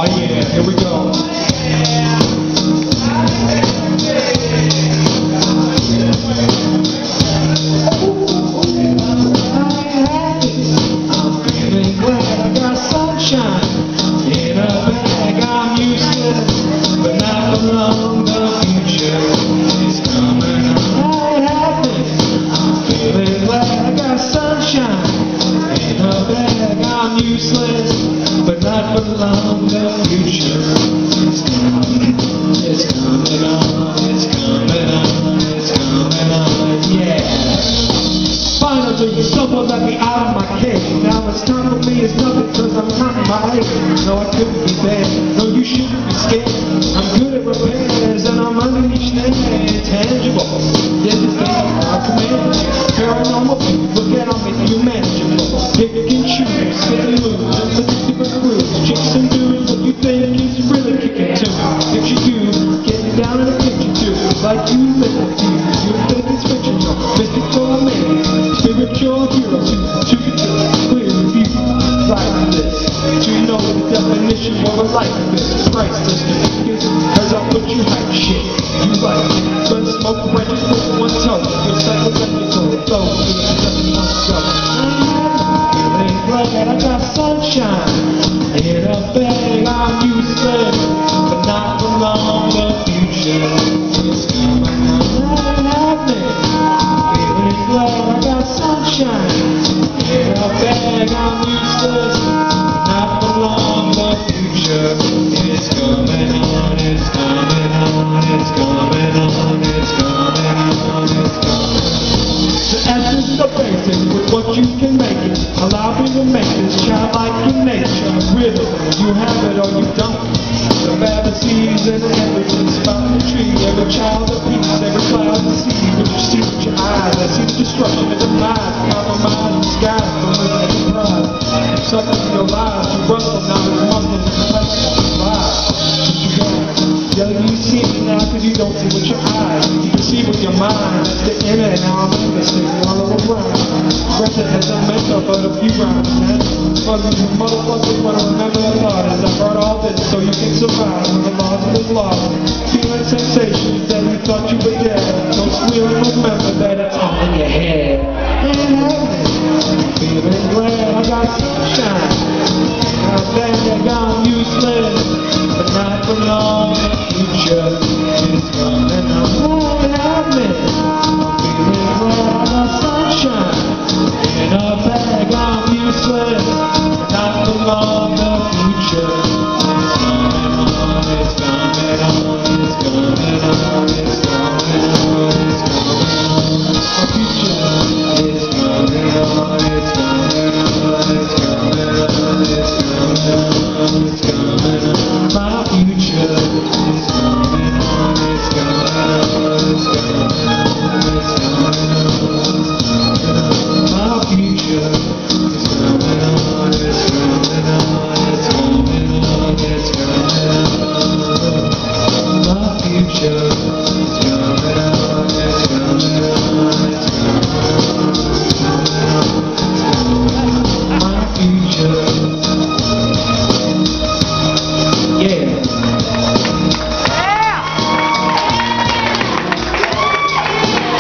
yeah, here we go. I'm feeling glad I got sunshine in a bag. I'm useless, but not for long. The future is coming on. I'm feeling glad I got sunshine in a bag. I'm useless, but not for long. The future is coming. It's coming on. It's coming on. It's coming on. Yeah. Finally, someone let me out of my cage. Now it's time for me, it's nothing cause I'm counting my age. No, I couldn't be bad, no, you shouldn't be scared. I'm good at repairs and I'm underneath things intangible. Yes, it's there, I command you. Paranormal people, look at them and you manageable. Pick and choose, spit and lose, and look at different crews. Chicks and dudes, what you think is really kicking to. If you do, get me down in a picture too. Like you live with you, you think it's fictional, mystical amazing. Spiritual hero to clear view like this. Do you know the definition of a life is priceless? As I put you hype shit, you like it. Gun smoke branches with one tongue. You're psychological, those who doesn't want to go. Feeling glad I got sunshine in a bag. I'm useless, but not for long. The future is coming on. Feeling glad I got sunshine in a bag. I'm useless, not for long. The future is coming on. It's coming on. It's coming on. It's coming on. It's coming on. The essence of basics with what you can make it. Allow me to make this childlike in nature. Really, you have it or you don't. The fantasies and evidence found the tree. Every child of peace, every cloud to see. When you see with your eyes, I see the destruction of the mind. Compromise the sky from the enterprise. Something in your lives, you rustle now it's muscle and flesh. Yeah, you see me now cause you don't see with your eyes. You can see with your mind. That's the inner and now I'm investigating all over rhymes. Granted as I mentioned but a few rhymes, man. Fuck you motherfuckers wanna remember the Lord as I brought all this so you can survive when the laws of the law. Feeling sensations that you thought you were dead. Don't squeal and remember that it's all in your head. Feeling glad I got sunshine. Now that I'm useless, but not for long. The future is